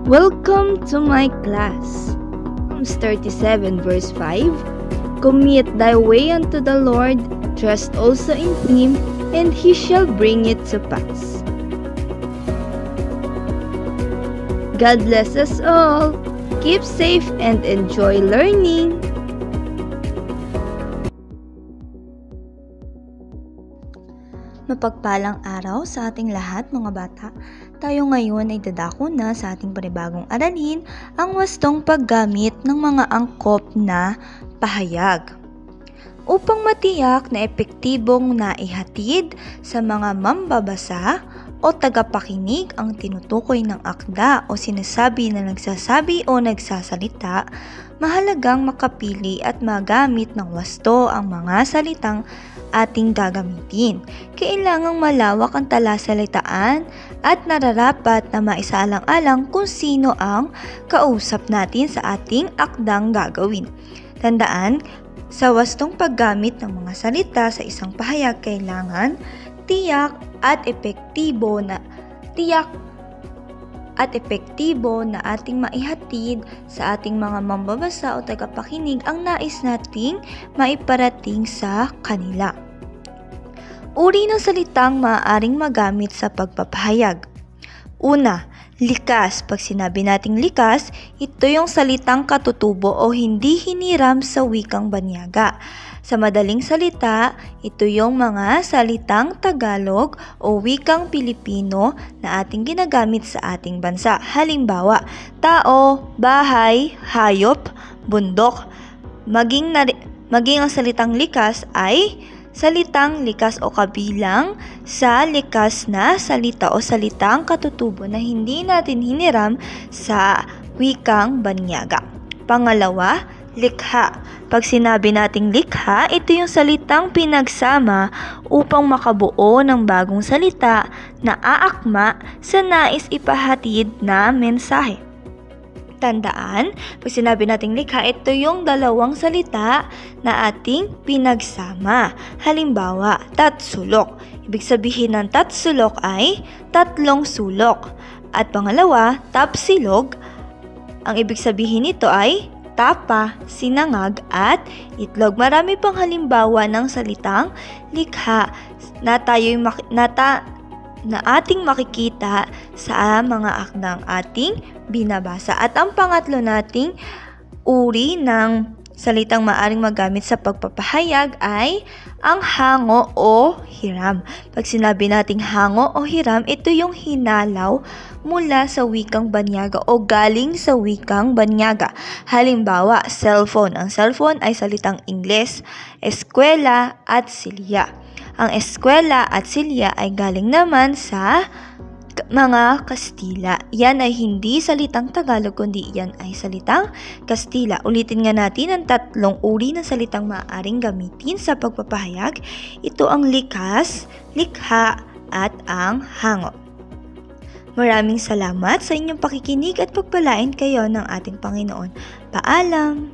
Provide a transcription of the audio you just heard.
Welcome to my class. Psalms 37 verse 5. Commit thy way unto the Lord, trust also in him, and he shall bring it to pass. God bless us all. Keep safe and enjoy learning. Mapagpalang araw sa ating lahat mga bata. Tayo ngayon ay dadako na sa ating panibagong aralin, ang wastong paggamit ng mga angkop na pahayag. Upang matiyak na epektibong naihatid sa mga mambabasa o tagapakinig ang tinutukoy ng akda o sinasabi na nagsasabi o nagsasalita, mahalagang makapili at magamit ng wasto ang mga salitang ating gagamitin. Kailangang malawak ang talasalitaan at nararapat na maisaalang-alang kung sino ang kausap natin sa ating akdang gagawin. Tandaan, sa wastong paggamit ng mga salita sa isang pahayag, kailangan tiyak at epektibo na ating maihatid sa ating mga mambabasa o tagapakinig ang nais nating maiparating sa kanila. Uri ng salitang maaaring magamit sa pagpapahayag. Una, likas. Pag sinabi nating likas, ito yung salitang katutubo o hindi hiniram sa wikang banyaga. Sa madaling salita, ito yung mga salitang Tagalog o wikang Pilipino na ating ginagamit sa ating bansa. Halimbawa, tao, bahay, hayop, bundok. Maging ang salitang likas ay salitang likas o kabilang sa likas na salita o salitang katutubo na hindi natin hiniram sa wikang banyaga. Pangalawa, likha. Pag sinabi nating likha, ito yung salitang pinagsama upang makabuo ng bagong salita na aakma sa nais ipahatid na mensahe. Tandaan, pag sinabi nating likha, ito yung dalawang salita na ating pinagsama. Halimbawa, tatsulok. Ibig sabihin ng tatsulok ay tatlong sulok. At pangalawa, tapsilog. Ang ibig sabihin nito ay tapa, sinangag, at itlog. Marami pang halimbawa ng salitang likha na ating makikita sa mga akdang ating binabasa. At ang pangatlo nating uri ng salitang maaring magamit sa pagpapahayag ay ang hango o hiram. Pag sinabi nating hango o hiram, ito yung hinalaw mula sa wikang banyaga o galing sa wikang banyaga. Halimbawa, cellphone. Ang cellphone ay salitang Ingles, eskwela at silya. Ang eskwela at silya ay galing naman sa mga Kastila. Yan ay hindi salitang Tagalog, kundi yan ay salitang Kastila. Ulitin nga natin ang tatlong uri ng salitang maaaring gamitin sa pagpapahayag. Ito ang likas, likha, at ang hango. Maraming salamat sa inyong pakikinig at pagpalain kayo ng ating Panginoon. Paalam!